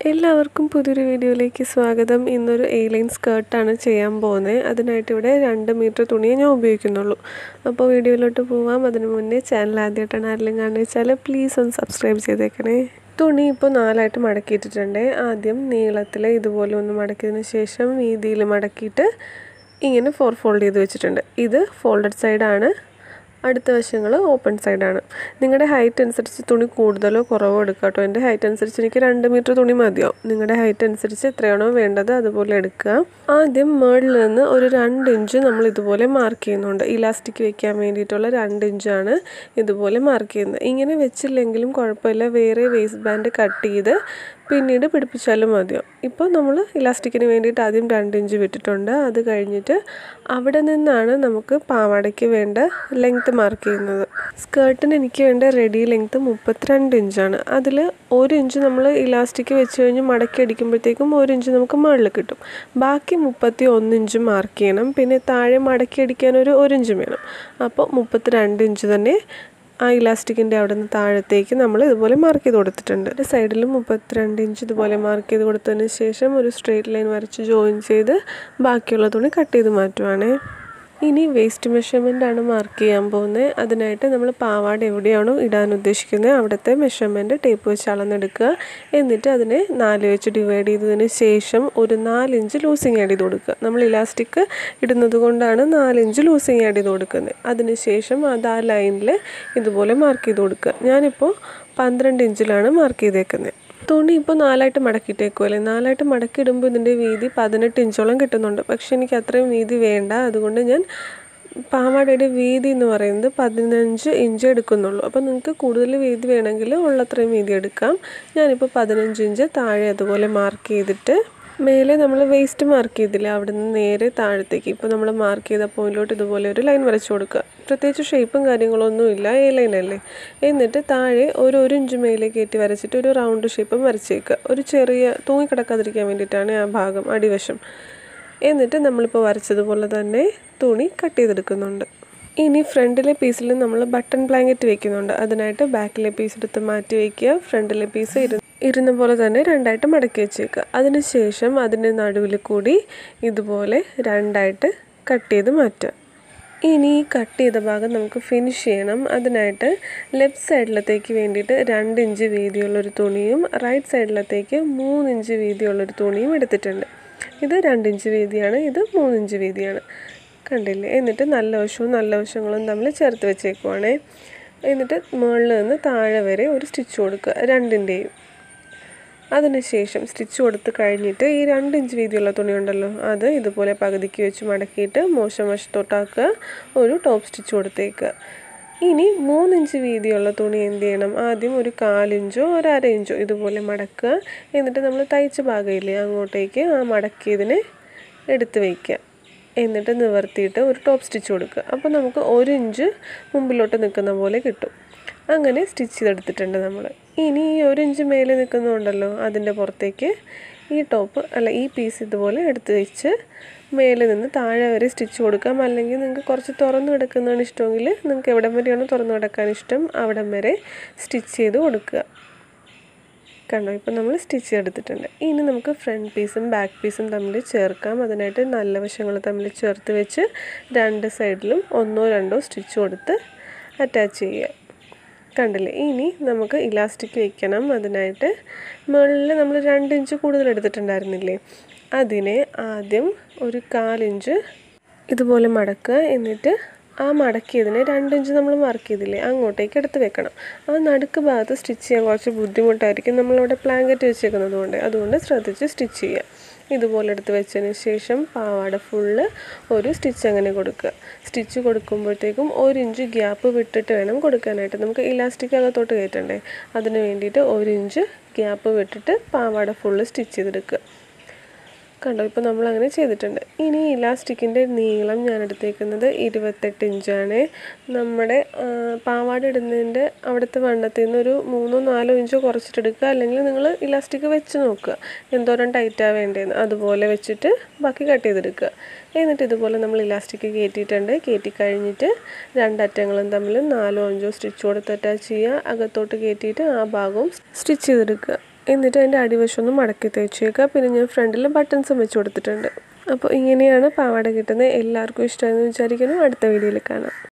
എല്ലാവർക്കും പുതിയൊരു വീഡിയോയിലേക്ക് സ്വാഗതം. ഇന്നൊരു എ-ലൈൻ സ്കേർട്ടാണ് ചെയ്യാൻ പോകുന്നത്. അതിനായിട്ട് ഇവിടെ 2 മീറ്റർ തുണിയെ ഞാൻ ഉപയോഗിക്കുന്നുള്ളൂ. അപ്പോൾ വീഡിയോയിലോട്ട് പോവാം. അതിന് മുന്നേ ചാനൽ ആദ്യമായിട്ടാണ് ആരെങ്കിലും കാണുന്നത് വെച്ചാൽ പ്ലീസ് ഒന്ന് സബ്സ്ക്രൈബ് ചെയ്തേക്കണേ. തുണി ഇപ്പോൾ 4ആയിട്ട് മടക്കിയിട്ടിട്ടുണ്ട്. ആദ്യം നീളത്തിൽ ഇതുപോലെ ഒന്ന് മടക്കിയതിന് ശേഷം വീതിയിൽ മടക്കിയിട്ട് ഇങ്ങനെ 4 ഫോൾഡ് ചെയ്ത് വെച്ചിട്ടുണ്ട്. ഇത് ഫോൾഡഡ് സൈഡാണ്. അടുത്ത വശങ്ങൾ ഓപ്പൺ സൈഡാണ്. നിങ്ങളുടെ ഹൈറ്റ് അനുസരിച്ച് തുണി കൂടുതലോ കുറവോ എടുക്കുക കേട്ടോ. എൻ്റെ ഹൈറ്റ് അനുസരിച്ച് എനിക്ക് 2 മീറ്റർ തുണി മതിയാവും. നിങ്ങളുടെ ഹൈറ്റ് അനുസരിച്ച് എത്രയാണോ വേണ്ടത് അതുപോലെ എടുക്കുക. ആദ്യം മുകളിൽ നിന്ന് ഒരു 2 ഇഞ്ച് നമ്മൾ ഇതുപോലെ മാർക്ക് ചെയ്യുന്നുണ്ട്. ഇലാസ്റ്റിക് വെക്കാൻ വേണ്ടിയിട്ടുള്ള 2 ഇഞ്ചാണ് ഇതുപോലെ മാർക്ക് ചെയ്യുന്നത്. ഇങ്ങനെ വെച്ചില്ലെങ്കിലും കുഴപ്പമില്ല, വേറെ വേസ്റ്റ് ബാൻഡ് കട്ട് ചെയ്ത് പിന്നീട് പിടിപ്പിച്ചാലും മതിയാവും. ഇപ്പോൾ നമ്മൾ ഇലാസ്റ്റിക്കിന് വേണ്ടിയിട്ട് ആദ്യം 2 ഇഞ്ച് വിട്ടിട്ടുണ്ട്. അത് കഴിഞ്ഞിട്ട് അവിടെ നിന്നാണ് നമുക്ക് പാവാടയ്ക്ക് വേണ്ട ലെങ്ത്ത് മാർക്ക് ചെയ്യുന്നത്. സ്കേർട്ടിന് എനിക്ക് വേണ്ട റെഡി ലെങ്ത്ത് 32 ഇഞ്ചാണ്. അതിൽ 1 ഇഞ്ച് നമ്മൾ ഇലാസ്റ്റിക് വെച്ച് കഴിഞ്ഞ് മടക്കി അടിക്കുമ്പോഴത്തേക്കും 1 ഇഞ്ച് നമുക്ക് മുകളിൽ കിട്ടും. ബാക്കി 31 ഇഞ്ച് മാർക്ക് ചെയ്യണം. പിന്നെ താഴെ മടക്കി അടിക്കാൻ ഒരു 1 ഇഞ്ച് വേണം. അപ്പോൾ 32 ഇഞ്ച് തന്നെ ആ ഇലാസ്റ്റിക്കിൻ്റെ അവിടെ നിന്ന് താഴത്തേക്ക് നമ്മൾ ഇതുപോലെ മാർക്ക് ചെയ്ത് കൊടുത്തിട്ടുണ്ട്. സൈഡിലും 32 ഇഞ്ച് ഇതുപോലെ മാർക്ക് ചെയ്ത് കൊടുത്തതിന് ശേഷം ഒരു സ്ട്രെയിറ്റ് ലൈൻ വരച്ച് ജോയിൻ ചെയ്ത് ബാക്കിയുള്ള തുണി കട്ട് ചെയ്ത് മാറ്റുവാണ്. ഇനി വേസ്റ്റ് മെഷർമെൻ്റ് ആണ് മാർക്ക് ചെയ്യാൻ പോകുന്നത്. അതിനായിട്ട് നമ്മൾ പാവാട എവിടെയാണോ ഇടാൻ ഉദ്ദേശിക്കുന്നത് അവിടുത്തെ മെഷർമെൻറ്റ് ടേപ്പ് വെച്ച് അളന്നെടുക്കുക. എന്നിട്ട് അതിനെ 4 വെച്ച് ഡിവൈഡ് ചെയ്തതിന് ശേഷം ഒരു 4 ഇഞ്ച് ലൂസിങ് ആഡ് ചെയ്ത് കൊടുക്കുക. നമ്മൾ ഇലാസ്റ്റിക് ഇടുന്നത് കൊണ്ടാണ് 4 ഇഞ്ച് ലൂസിങ് ആഡ് ചെയ്ത് കൊടുക്കുന്നത്. അതിന് ശേഷം അത് ആ ലൈനിൽ ഇതുപോലെ മാർക്ക് ചെയ്ത് കൊടുക്കുക. ഞാനിപ്പോൾ 12 ഇഞ്ചിലാണ് മാർക്ക് ചെയ്തേക്കുന്നത്. തുണി ഇപ്പോൾ 4ആയിട്ട് മടക്കിയിട്ടേക്കുമല്ലേ. 4ആയിട്ട് മടക്കിയിടുമ്പോൾ ഇതിൻ്റെ വീതി 18 ഇഞ്ചോളം കിട്ടുന്നുണ്ട്. പക്ഷേ എനിക്ക് അത്രയും വീതി വേണ്ട. അതുകൊണ്ട് ഞാൻ പാവാടയുടെ വീതി എന്ന് പറയുന്നത് 15 ഇഞ്ച് എടുക്കുന്നുള്ളൂ. അപ്പോൾ നിങ്ങൾക്ക് കൂടുതൽ വീതി വേണമെങ്കിൽ ഉള്ളത്രയും വീതി എടുക്കാം. ഞാനിപ്പോൾ 15 ഇഞ്ച് താഴെ അതുപോലെ മാർക്ക് ചെയ്തിട്ട് മേലെ നമ്മൾ വേസ്റ്റ് മാർക്ക് ചെയ്തില്ല, അവിടെ നിന്ന് നേരെ താഴത്തേക്ക് ഇപ്പോൾ നമ്മൾ മാർക്ക് ചെയ്ത പോയിന്റിലോട്ട് ഇതുപോലെ ഒരു ലൈൻ വരച്ചു കൊടുക്കുക. പ്രത്യേകിച്ച് ഷേപ്പും കാര്യങ്ങളൊന്നും ഇല്ല, A-ലൈൻ അല്ലേ. എന്നിട്ട് താഴെ ഒരു 1 ഇഞ്ച് മേലെ കയറ്റി വരച്ചിട്ട് ഒരു റൗണ്ട് ഷേപ്പും വരച്ചേക്കുക. ഒരു ചെറിയ തൂങ്ങിക്കിടക്കാതിരിക്കാൻ വേണ്ടിയിട്ടാണ് ആ ഭാഗം, അടിവശം. എന്നിട്ട് നമ്മളിപ്പോൾ വരച്ചതുപോലെ തന്നെ തുണി കട്ട് ചെയ്തെടുക്കുന്നുണ്ട്. ഇനി ഫ്രണ്ടിലെ പീസിൽ നമ്മൾ ബട്ടൺ ബ്ലാങ്കറ്റ് വെക്കുന്നുണ്ട്. അതിനായിട്ട് ബാക്കിലെ പീസ് എടുത്ത് മാറ്റി വയ്ക്കുക. ഫ്രണ്ടിലെ പീസ് ഇരുന്ന പോലെ തന്നെ 2ആയിട്ട് മടക്കി വെച്ചേക്കുക. അതിനുശേഷം അതിൻ്റെ നടുവിൽ കൂടി ഇതുപോലെ 2ആയിട്ട് കട്ട് ചെയ്ത് മാറ്റുക. ഇനി ഈ കട്ട് ചെയ്ത ഭാഗം നമുക്ക് ഫിനിഷ് ചെയ്യണം. അതിനായിട്ട് ലെഫ്റ്റ് സൈഡിലത്തേക്ക് വേണ്ടിയിട്ട് 2 ഇഞ്ച് വീതിയുള്ളൊരു തുണിയും റൈറ്റ് സൈഡിലത്തേക്ക് 3 ഇഞ്ച് വീതിയുള്ളൊരു തുണിയും എടുത്തിട്ടുണ്ട്. ഇത് 2 ഇഞ്ച് വീതിയാണ്, ഇത് 3 ഇഞ്ച് വീതിയാണ്. കണ്ടില്ലേ. എന്നിട്ട് നല്ല വശങ്ങളും തമ്മിൽ ചേർത്ത് വെച്ചേക്കുവാണേ. എന്നിട്ട് മുകളിൽ നിന്ന് താഴെ വരെ ഒരു സ്റ്റിച്ച് കൊടുക്കുക 2ൻ്റെയും. അതിനുശേഷം സ്റ്റിച്ച് കൊടുത്ത് കഴിഞ്ഞിട്ട് ഈ 2 ഇഞ്ച് വീതിയുള്ള തുണി ഉണ്ടല്ലോ, അത് ഇതുപോലെ പകുതിക്ക് വെച്ച് മടക്കിയിട്ട് മോശം വശത്തോട്ടാക്കുക, ഒരു ടോപ്പ് സ്റ്റിച്ച് കൊടുത്തേക്കുക. ഇനി 3 ഇഞ്ച് വീതിയുള്ള തുണി എന്ത് ചെയ്യണം, ആദ്യം ഒരു 1/4 ഇഞ്ചോ ഒരു 1/2 ഇഞ്ചോ ഇതുപോലെ മടക്കുക. എന്നിട്ട് നമ്മൾ തയ്ച്ച ഭാഗമില്ലേ അങ്ങോട്ടേക്ക് ആ മടക്കിയതിനെ എടുത്ത് വയ്ക്കുക. എന്നിട്ട് നിവർത്തിയിട്ട് ഒരു ടോപ്പ് സ്റ്റിച്ച് കൊടുക്കുക. അപ്പോൾ നമുക്ക് 1 ഇഞ്ച് മുമ്പിലോട്ട് നിൽക്കുന്ന പോലെ കിട്ടും. അങ്ങനെ സ്റ്റിച്ച് ചെയ്തെടുത്തിട്ടുണ്ട് നമ്മൾ. ഇനി ഈ 1 ഇഞ്ച് മേലെ നിൽക്കുന്നുണ്ടല്ലോ, അതിൻ്റെ പുറത്തേക്ക് ഈ പീസ് ഇതുപോലെ എടുത്ത് വെച്ച് മേലെ നിന്ന് താഴെ വരെ സ്റ്റിച്ച് കൊടുക്കാം. അല്ലെങ്കിൽ നിങ്ങൾക്ക് കുറച്ച് തുറന്നു കിടക്കുന്നതാണ് ഇഷ്ടമെങ്കിൽ നിങ്ങൾക്ക് എവിടം വരെയാണോ തുറന്നു കിടക്കാൻ ഇഷ്ടം അവിടം വരെ സ്റ്റിച്ച് ചെയ്ത് കൊടുക്കുക. കണ്ടോ, ഇപ്പോൾ നമ്മൾ സ്റ്റിച്ച് ചെയ്തെടുത്തിട്ടുണ്ട്. ഇനി നമുക്ക് ഫ്രണ്ട് പീസും ബാക്ക് പീസും തമ്മിൽ ചേർക്കാം. അതിനായിട്ട് നല്ല വശങ്ങൾ തമ്മിൽ ചേർത്ത് വെച്ച് 2 സൈഡിലും 1 or 2 സ്റ്റിച്ച് കൊടുത്ത് അറ്റാച്ച് ചെയ്യുക. കണ്ടില്ലേ. ഇനി നമുക്ക് ഇലാസ്റ്റിക് വയ്ക്കണം. അതിനായിട്ട് മുകളിൽ നമ്മൾ 2 ഇഞ്ച് കൂടുതൽ എടുത്തിട്ടുണ്ടായിരുന്നില്ലേ, അതിനെ ആദ്യം ഒരു 1/4 ഇഞ്ച് ഇതുപോലെ മടക്കുക. എന്നിട്ട് ആ മടക്കിയതിനെ 2 ഇഞ്ച് നമ്മൾ മാർക്ക് ചെയ്തില്ലേ അങ്ങോട്ടേക്ക് എടുത്ത് വെക്കണം. ആ നടുക്ക് ഭാഗത്ത് സ്റ്റിച്ച് ചെയ്യാൻ കുറച്ച് ബുദ്ധിമുട്ടായിരിക്കും, നമ്മളവിടെ ബ്ലാങ്കറ്റ് വെച്ചേക്കുന്നത് കൊണ്ട്. അതുകൊണ്ട് ശ്രദ്ധിച്ച് സ്റ്റിച്ച് ചെയ്യുക. ഇതുപോലെ എടുത്ത് വെച്ചതിന് ശേഷം പാവാട ഫുള്ള് ഒരു സ്റ്റിച്ച് അങ്ങനെ കൊടുക്കുക. സ്റ്റിച്ച് കൊടുക്കുമ്പോഴത്തേക്കും 1 ഇഞ്ച് ഗ്യാപ്പ് വിട്ടിട്ട് വേണം കൊടുക്കാനായിട്ട്. നമുക്ക് ഇലാസ്റ്റിക് അകത്തോട്ട് കയറ്റണ്ടേ, അതിന് വേണ്ടിയിട്ട് 1 ഇഞ്ച് ഗ്യാപ്പ് വിട്ടിട്ട് പാവാട ഫുള്ള് സ്റ്റിച്ച് ചെയ്തെടുക്കുക. കണ്ടോ, ഇപ്പോൾ നമ്മൾ അങ്ങനെ ചെയ്തിട്ടുണ്ട്. ഇനി ഇലാസ്റ്റിക്കിൻ്റെ നീളം ഞാൻ എടുത്തേക്കുന്നത് 28 ഇഞ്ചാണ്. നമ്മുടെ പാവാട ഇടുന്നതിൻ്റെ അവിടുത്തെ വണ്ണത്തിൽ നിന്ന് ഒരു 3-4 ഇഞ്ചോ കുറച്ചിട്ടെടുക്കുക. അല്ലെങ്കിൽ നിങ്ങൾ ഇലാസ്റ്റിക് വെച്ച് നോക്കുക എന്തോരം ടൈറ്റാണ് വേണ്ടതെന്ന്. അതുപോലെ വെച്ചിട്ട് ബാക്കി കട്ട് ചെയ്തെടുക്കുക. എന്നിട്ട് ഇതുപോലെ നമ്മൾ ഇലാസ്റ്റിക് കയറ്റിയിട്ടുണ്ട്. കയറ്റി കഴിഞ്ഞിട്ട് 2 അറ്റങ്ങളും തമ്മിൽ 4-5 സ്റ്റിച്ച് കൊടുത്ത് അറ്റാച്ച് ചെയ്യുക. അകത്തോട്ട് കയറ്റിയിട്ട് ആ ഭാഗവും സ്റ്റിച്ച് ചെയ്തെടുക്കുക. എന്നിട്ട് അതിൻ്റെ അടിവശം ഒന്ന് മടക്കി തേച്ചേക്കുക. പിന്നെ ഞാൻ ഫ്രണ്ടിൽ ബട്ടൺസും വെച്ച് കൊടുത്തിട്ടുണ്ട്. അപ്പോൾ ഇങ്ങനെയാണ് പാവാട കിട്ടുന്നത്. എല്ലാവർക്കും ഇഷ്ടമായെന്ന് വിചാരിക്കുന്നു. അടുത്ത വീഡിയോയിൽ കാണാം.